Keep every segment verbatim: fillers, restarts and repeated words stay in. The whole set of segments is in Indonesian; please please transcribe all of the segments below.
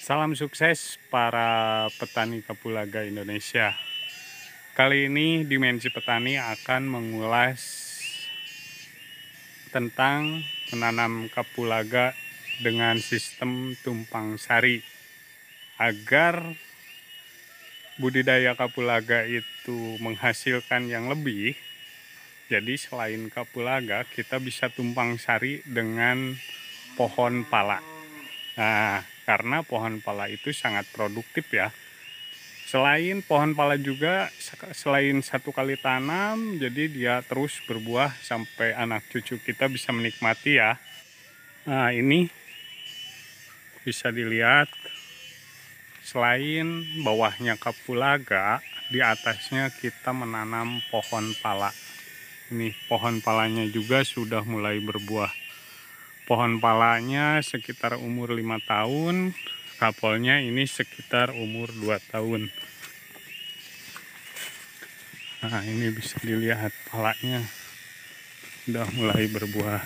Salam sukses para petani kapulaga Indonesia. Kali ini Dimensi Petani akan mengulas tentang menanam kapulaga dengan sistem tumpang sari agar budidaya kapulaga itu menghasilkan yang lebih. Jadi selain kapulaga kita bisa tumpang sari dengan pohon pala. Nah, karena pohon pala itu sangat produktif ya. Selain pohon pala juga, selain satu kali tanam, jadi dia terus berbuah sampai anak cucu kita bisa menikmati ya. Nah, ini bisa dilihat, selain bawahnya kapulaga, di atasnya kita menanam pohon pala. Ini pohon palanya juga sudah mulai berbuah. Pohon palanya sekitar umur lima tahun, kapolnya ini sekitar umur dua tahun. Nah, ini bisa dilihat palanya sudah mulai berbuah.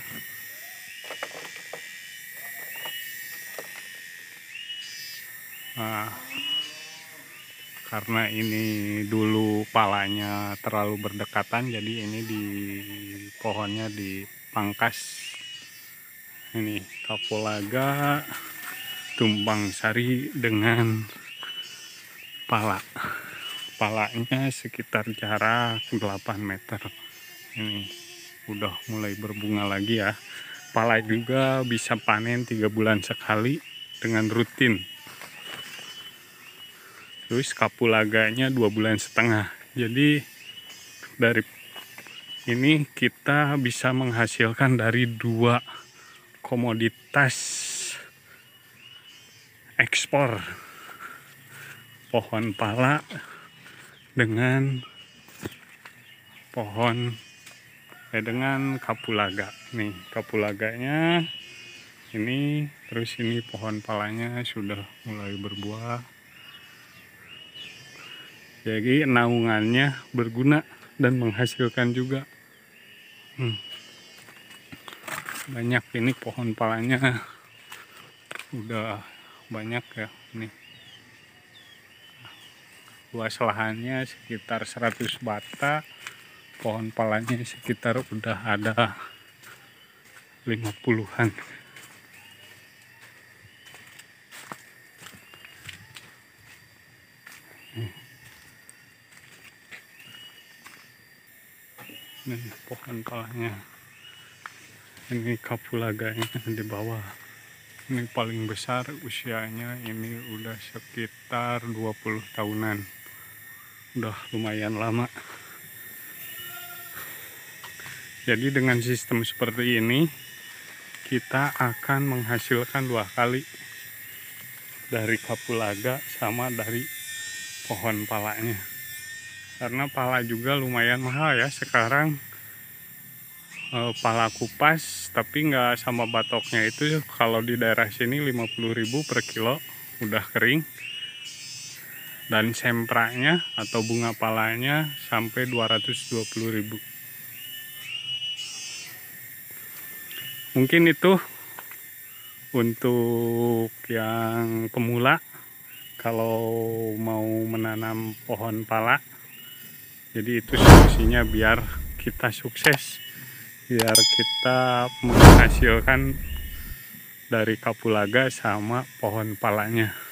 Nah, karena ini dulu palanya terlalu berdekatan, jadi ini di pohonnya dipangkas. Ini kapulaga tumpang sari dengan pala. Palanya sekitar jarak delapan meter. Ini udah mulai berbunga lagi ya. Pala juga bisa panen tiga bulan sekali dengan rutin. Terus kapulaganya dua bulan setengah. Jadi dari ini kita bisa menghasilkan dari dua komoditas ekspor, pohon pala dengan pohon eh, dengan kapulaga. Nih kapulaganya ini, terus ini pohon palanya sudah mulai berbuah. Jadi naungannya berguna dan menghasilkan juga. Hmm. Banyak ini pohon palanya udah banyak ya. Nih luas lahannya sekitar seratus bata, pohon palanya sekitar udah ada lima puluhan. Nih pohon palanya, ini kapulaganya di bawah. Ini paling besar usianya, ini udah sekitar dua puluh tahunan. Udah lumayan lama. Jadi dengan sistem seperti ini kita akan menghasilkan dua kali, dari kapulaga sama dari pohon palanya. Karena pala juga lumayan mahal ya sekarang. Pala kupas tapi nggak sama batoknya itu, kalau di daerah sini lima puluh ribu per kilo udah kering, dan sempraknya atau bunga palanya sampai dua ratus dua puluh ribu. Mungkin itu untuk yang pemula kalau mau menanam pohon pala. Jadi itu solusinya biar kita sukses, biar kita menghasilkan dari kapulaga sama pohon palanya.